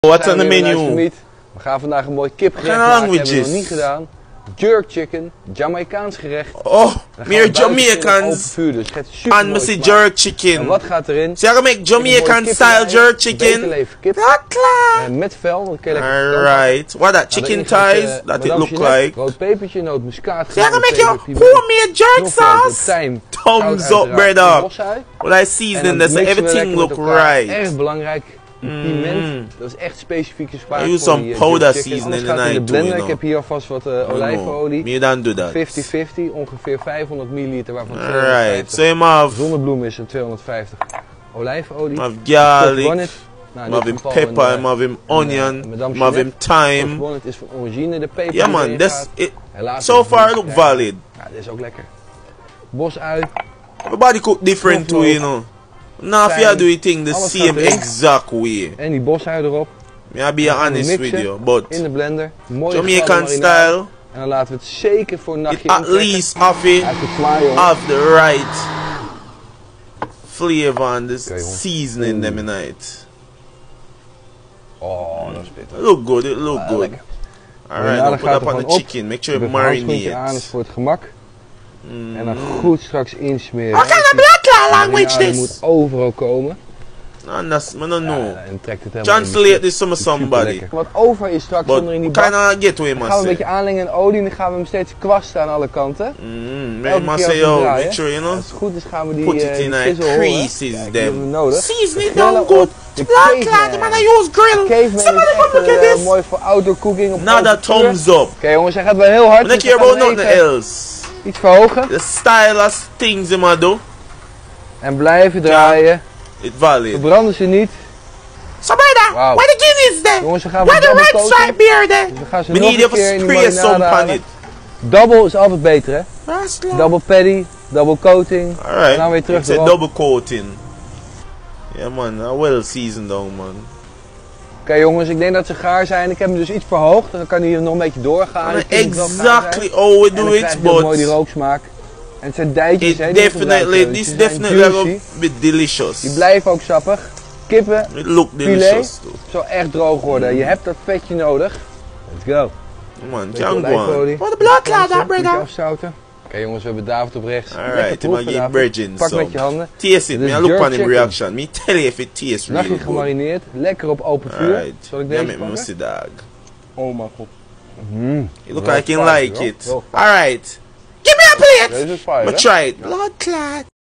What's on the menu? We gaan vandaag een mooi kipgerecht maken, hebben we nog niet gedaan. Jerk chicken, Jamaicaans gerecht. Oh, meer Jamaicans. Dus and Mr. Jerk chicken. En wat gaat erin? So you make Jamaican style jerk chicken. Kip. Klaar. Met vel, dan kun je lekker. Alright. What that chicken thighs that it look like? Rood pepertje, nootmuskaat. So you make your homemade jerk sauce. Thumbs up, brother. Well, I season this, everything look right. Erg belangrijk. Piment, dat is echt specifieke smaak. I use some powder seasoning in de blender. too, Ik heb hier alvast wat olijfolie. Me don't do that. 50-50, ongeveer 500 milliliter waarvan 250. Alright, so you have zonnebloem is er 250. Olijfolie. have garlic. Nou, have him pepper, have him onion, have him thyme. Bonnet is van origine, de peper. Yeah man, this it so far look valid. Ja, dit is ook lekker. Bosui. Everybody cook different too, you know. Now if you do it thing the same exact way. En die bosui erop. I'll be honest with you, but in de blender. Mooi Jamaican style. En dan laten we het zeker voor een nachtje at least have the right flavor and the seasoning them in it. Oh, dat is pittig. It look good, it look good. Alright, now put up on the chicken, make sure it marinates. Aan is voor het gemak. En dan goed straks insmeren. What kind of black language this? moet overal komen. I don't know. En trekt het Translate this to somebody. Wat over is straks onder in die bak. Kinda get to him, gaan we een beetje aanlengen in olie en dan gaan we hem steeds kwasten aan alle kanten. Make sure, you know. Als het goed is gaan we die put it in creases them. Season it down good. Black man, I use grill. Somebody is echt mooi voor outdoor cooking. Another thumbs up. Oké jongens, hij gaat wel heel hard. I don't care about nothing else. Iets verhogen. The style of things they ma do. En blijven draaien. It's valid. Verbranden ze niet. So brother, where the Guinness then? Jongens, we gaan where the red stripe beer then? Dus we gaan ze we nog need een keer in die marinade halen. Double is altijd beter hè? Double patty, double coating. Alright. En dan weer terug it's a double coating. Yeah man, well seasoned down man. Oké jongens, ik denk dat ze gaar zijn. Ik heb hem dus iets verhoogd. Dan kan hij hier nog een beetje doorgaan. Exactly how we do it, but mooi die rooksmaak. En het zijn dijtjes, hè? This definitely a bit delicious. Die blijven ook sappig. Kippen, it look delicious filet, zal echt droog worden. Je hebt dat vetje nodig. Let's go. Man, can go. What the blood clot that, brother? Afzouten. Oké jongens, we hebben David op rechts. Alright, I'm gonna give Pak met je handen. Taste it, me look on him reaction. Me tell you if it tastes really good. Gemarineerd, lekker op open vuur. Alright, zal ik deze pakken? Dog. Oh mijn god. You look like you like it. Alright. Give me a plate! But try it. Blood clot.